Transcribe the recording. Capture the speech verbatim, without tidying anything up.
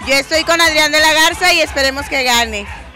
Yo estoy con Adrián de la Garza y esperemos que gane.